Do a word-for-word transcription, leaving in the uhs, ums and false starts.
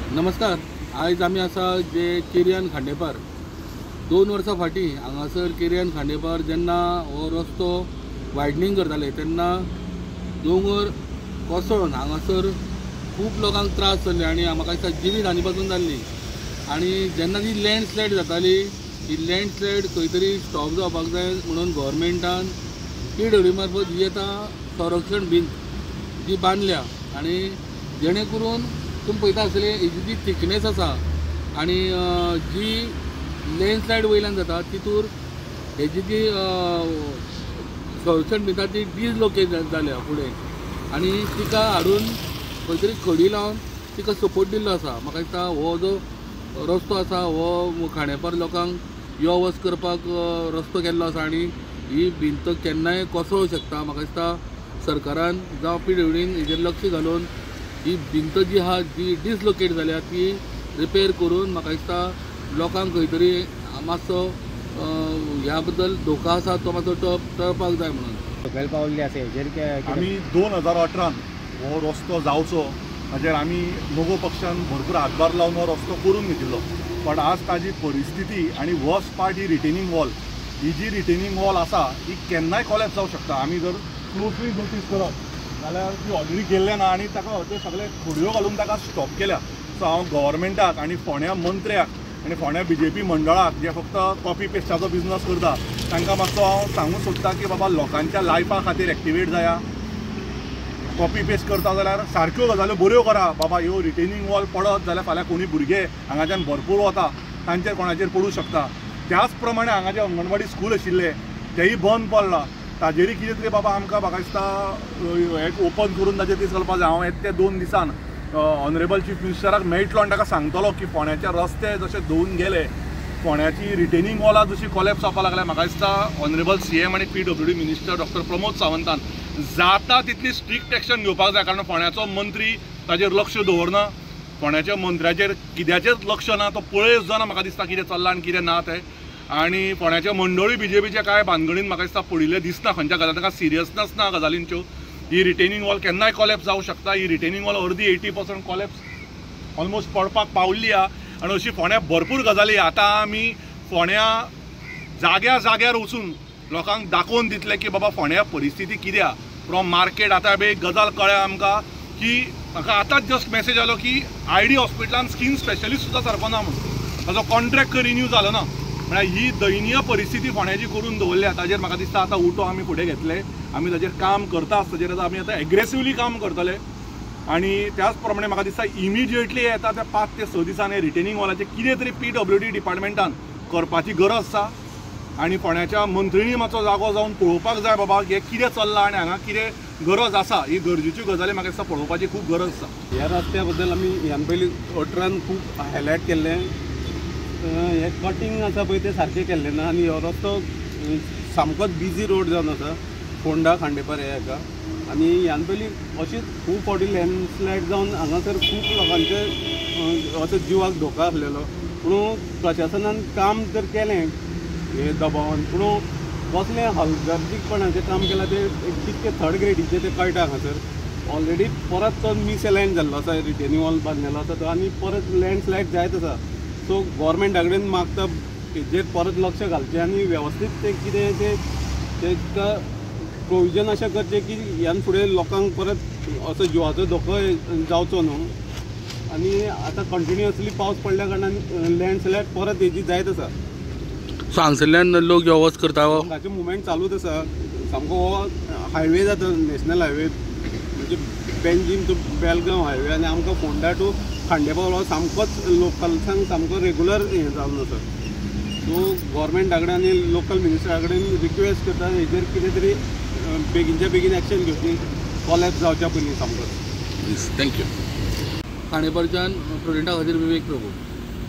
नमस्कार। आज आमी आसा जे केरियान खांडेपार दोन वर्सां फाटीं हांगासर केरियान खांडेपार जेन्ना हो रस्तो वायडनींग करताले तेन्ना दोंगर कोसळून हांगासर खूब लोकांक त्रास जाल्ले आनी म्हाका दिसता जिवीत हानी पासून जाल्ली। आनी जेन्ना ती लँडस्लायड जाताली ही लँडस्लायड खंय तरी स्टॉप जावपाक जाय म्हणून गव्हर्मेंटान पी डब्ल्यू मार्फत ही आतां संरक्षण भिंत जी बांदल्या आनी जेणे करून तुमी पळयता आसतले हेजी जी थिकनेस आसा आनी जी लँडस्लायड वयल्यान जाता तितूर हेजी जी संरक्षण भिंत ती डिसलोकेट जाल्या फुडें आनी तिका हाडून खंय तरी खडी लावन तिका सपोर्ट दिल्लो आसा। म्हाका दिसता हो जो रस्तो आसा हो खांडेपार लोकांक यो वच करपाक रस्तो केल्लो आसा आनी ही भिंत केन्नाय कोसळूंक शकता। म्हाका दिसता सरकारान जावं पी डब्ल्यूडीन हेजेर लक्ष घालून ही भिंत जी आहा जी डिसलोकेट जाल्या ती रिपेर करून म्हाका दिसता लोकांक खंय तरी मातसो ह्या बद्दल धोका आसा तो मातसो टप टळपाक जाय म्हणून सकयल पावल्ली आसा हेजेर आमी दोन हजार अठरान हो रस्तो जावचो हाजेर आमी नवो पक्षान भरपूर हातभार लावन हो रस्तो करून घेतिल्लो, पण आज ताजी परिस्थिती आनी वर्स्ट पार्ट ही रिटेनिंग वॉल ही जी रिटेनिंग वॉल आसा ही केन्नाय कॉलेप्स जावंक शकता। आमी जर क्लोजली नोटीस करत जाल्यार ती ऑलरेडी गेल्ले ना आनी ताका ते सगळे खोडयो घालून ताका स्टॉप केल्या। सो हांव गव्हर्मेंटाक आनी फोंड्या मंत्र्याक आनी फोंड्या बी जे पी मंडळाक जे फक्त कॉपी पेस्टाचो बिजनस करता तांकां मातसो हांव सांगूंक सोदतां की बाबा लोकांच्या लायफा खातीर एक्टिवेट जाया। कॉपी पेस्ट करता जाल्यार सारक्यो गजाल्यो बऱ्यो करा। बाबा ह्यो रिटेनिंग वॉल पडत जाल्यार फाल्यां कोणी भुरगे हांगाच्यान भरपूर वता तांचेर कोणाचेर पडूं शकता। त्याच प्रमाणे हांगा जे अंगणवाडी स्कूल आशिल्ले तेय बंद पडला, ताजेरी कितें तरी बाबा आमकां म्हाका दिसता एक ओपन करून ताजेर दीस घालपाक जाय। हांव येता त्या दोन दिसान ऑनरेबल चीफ मिनिस्टराक मेळटलो आनी ताका सांगतलो की फोंड्याचे रस्ते जशे धुवन गेले, फोंड्याची रिटेनिंग वॉलां जशी कॉलेप्स जावपाक लागल्या, म्हाका दिसता ऑनरेबल सी एम आनी P W D minister doctor Pramod सावंतान जाता तितली स्ट्रिक्ट एक्शन घेवपाक जाय। कारण फोंड्याचो मंत्री ताजेर लक्ष दवरना, फोंड्याच्या मंत्र्याचेर कित्याचेच लक्ष ना, तो पळयत जाना म्हाका दिसता कितें चल्लां आनी कितें ना तें। आनी फोंड्याच्या मंडळी बी जे पीच्या कांय भानगडीन म्हाका दिसता पडिल्ले दिसना, खंयच्या गजाली ताका सिरियसनस ना गजालींच्यो। ही रिटेनिंग वॉल केन्नाय कॉलेप्स जावंक शकता। ही रिटेनिंग वॉल अर्दी एटी पर्संट कॉलेप्स ऑलमोस्ट पडपाक पावल्ली आहा आनी अशी फोंड्या भरपूर गजाली आतां आमी फोंड्या जाग्या जाग्यार वचून लोकांक दाखोवन दितले की बाबा फोंड्या परिस्थिती कितें आहा। फ्रॉम मार्केट आतां एक गजाल कळ्ळ्या आमकां की म्हाका आतांच जस्ट मेसेज आयलो की आय डी हॉस्पिटलान स्कीन स्पेशलिस्ट सुद्दां सरपना म्हणून, ताजो कॉन्ट्रॅक्ट रिन्यू जालो ना। म्हळ्यार ही दयनीय परिस्थिती फोंड्याची करून दवरल्या, ताजेर म्हाका दिसता आतां उठो आमी फुडें घेतले, आमी ताजेर काम करता, ताजेर आतां आमी आतां एग्रेसिवली काम करतले। आनी त्याच प्रमाणे म्हाका दिसता इमिजिएटली येता त्या पांच ते स दिसांनी रिटेनिंग वॉलाचेर कितें तरी पी डब्ल्यू डी डिपार्टमेंटान करपाची गरज आसा आनी फोंड्याच्या मंत्रिणी मातसो जागो जावन पळोवपाक जाय बाबा हे कितें चल्लां आनी हांगा कितें गरज आसा। ही गरजेच्यो गजाली म्हाका दिसता पळोवपाची खूब गरज आसा। ह्या रस्त्या बद्दल आमी ह्या पयलीं अठरान खूब हायलायट केल्लें, हे कटींग आसा पळय तें सारकें केल्लें ना आनी हो रस्तो सामकोच बिजी रोड जावन आसा फोंडा खांडेपार ह्या हाका। आनी ह्या पयलीं अशीच खूब फावटी लँडस्लायड जावन हांगासर खूब लोकांचे असो जिवाक धोका आसलेलो, पूण प्रशासनान काम तर केलें हे दबावन, पूण कसलें हलगर्जीपणाचें काम केलां तें कितकें थर्ड ग्रेडीचें तें कळटा हांगासर। ऑलरेडी परत तो मिसअलायन जाल्लो आसा, रिटेनिंग वॉल बांदलेलो आसा तो आनी परत लँडस्लायड जायत आसा। सो गव्हर्मेंटा कडेन मागता हेजेर परत लक्ष घालचें आनी वेवस्थीत तें कितें तें प्रोविजन अशें करचें की ह्यान फुडें लोकांक परत असो जिवाचो धोको जावचो न्हू। आनी आतां कंटिन्युअसली पावस पडल्या कारणान लँडस्लायड परत हेजी जायत आसा। सो हांगसरल्यान लोक यो वच करता, हांगाचें मुवमेंट चालूच आसा। सामको हो हायवे जाता, नॅशनल हायवे म्हणजे बेंजीम टू बेलगांव हायवे आनी आमकां फोंडा टू खांडेपार हो सामकोच लोकल्सांक सामको रेगुलर हें जावन आसा। सो गव्हर्मेंटा कडेन आनी लोकल मिनिस्टरा कडेन रिक्वेस्ट करता हेजेर कितें तरी बेगीनच्या बेगीन एक्शन घेवची, कॉलेप्स जावच्या पयलीं सामको। थँक्यू। खांडेपारच्यान प्रेसिडेंटा खातीर विवेक प्रभू।